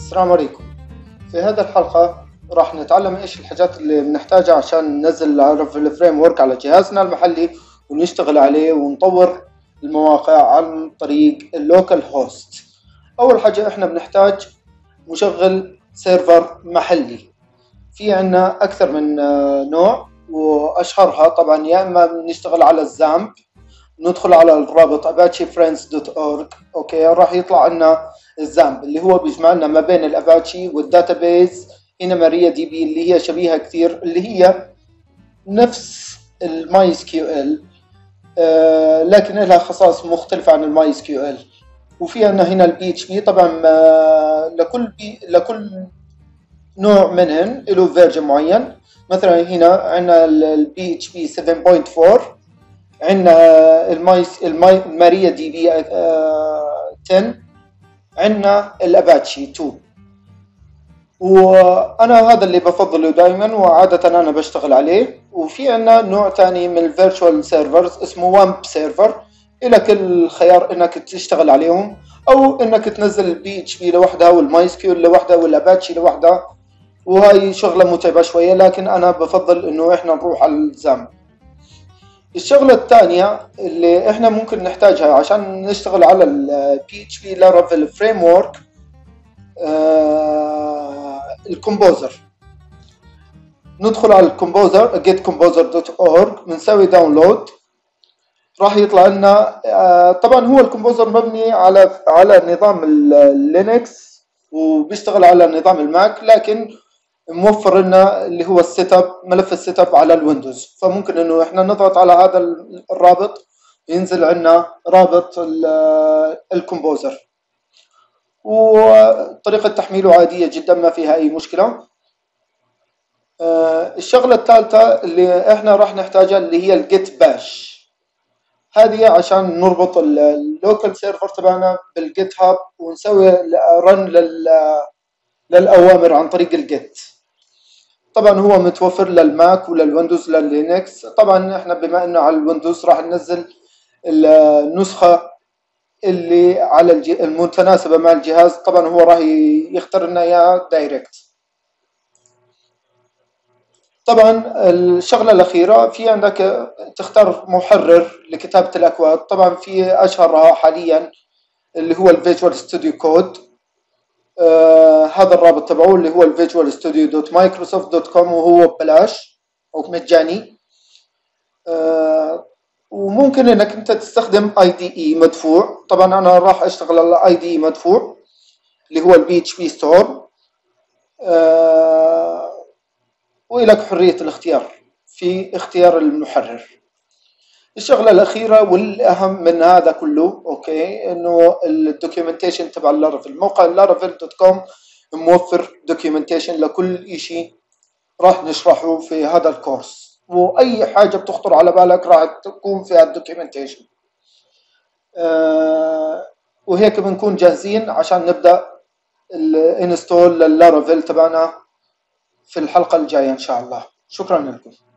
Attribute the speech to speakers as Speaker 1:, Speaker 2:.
Speaker 1: السلام عليكم. في هذه الحلقة راح نتعلم ايش الحاجات اللي بنحتاجها عشان ننزل الفريم ورك على جهازنا المحلي ونشتغل عليه ونطور المواقع عن طريق اللوكال هوست. اول حاجة احنا بنحتاج مشغل سيرفر محلي. في عنا اكثر من نوع، واشهرها طبعا يا اما نشتغل على الزامب، ندخل على الرابط apache-friends.org. اوكي، راح يطلع لنا الزامب اللي هو بيجمع لنا ما بين الاباتشي والداتابيز. هنا ماريا دي بي اللي هي شبيهه كثير، اللي هي نفس الماي اس كيو ال، لكن لها خصائص مختلفه عن الماي اس كيو ال. وفي عندنا هنا البي اتش بي طبعا. لكل نوع منهن له فيرجن معين. مثلا هنا عندنا البي اتش بي 7.4، عندنا الماريا دي بي 10، عندنا الاباتشي 2. وانا هذا اللي بفضله دائما وعاده انا بشتغل عليه. وفي عندنا نوع ثاني من الفيرتشوال سيرفرز اسمه وامب سيرفر، لك الخيار انك تشتغل عليهم او انك تنزل البي اتش بي لوحدها والماي اس كيو لوحدها والاباتشي لوحدها، وهاي شغله متعبه شويه، لكن انا بفضل انه احنا نروح على الزام. الشغلة الثانية اللي احنا ممكن نحتاجها عشان نشتغل على ال PHP Laravel Framework، الكومبوزر. ندخل على الكومبوزر getcomposer.org، بنسوي داونلود، راح يطلع لنا. طبعا هو الكومبوزر مبني على نظام اللينكس وبيشتغل على نظام الماك، لكن موفر لنا اللي هو ملف السيت اب على الويندوز. فممكن انه احنا نضغط على هذا الرابط ينزل عنا رابط الكومبوزر، وطريقة تحميله عادية جدا ما فيها اي مشكلة. الشغلة الثالثة اللي احنا راح نحتاجها اللي هي الجيت باش. هذه عشان نربط اللوكال سيرفر تبعنا بالجيت هاب ونسوي رن للأوامر عن طريق الجيت. طبعا هو متوفر للماك وللويندوز لللينكس. طبعا احنا بما انه على الويندوز راح ننزل النسخة اللي على المتناسبة مع الجهاز. طبعا هو راح يختار لنا اياها دايركت. طبعا الشغلة الأخيرة في عندك تختار محرر لكتابة الأكواد. طبعا في أشهرها حاليا اللي هو الفيجوال ستوديو كود. هذا الرابط تبعه اللي هو visualstudio.microsoft.com، وهو ببلاش او مجاني. وممكن انك انت تستخدم IDE مدفوع. طبعا انا راح اشتغل على IDE مدفوع اللي هو البي اتش بي ستور. ولك حرية الاختيار في اختيار المحرر. الشغلة الأخيرة والأهم من هذا كله أوكي إنه الدوكيومنتيشن تبع اللارافيل. موقع laravel.com موفر دوكيومنتيشن لكل إشي راح نشرحه في هذا الكورس، وأي حاجة بتخطر على بالك راح تكون في الدوكيومنتيشن. وهيك بنكون جاهزين عشان نبدأ الانستول لللارافيل تبعنا في الحلقة الجاية إن شاء الله. شكرا لكم.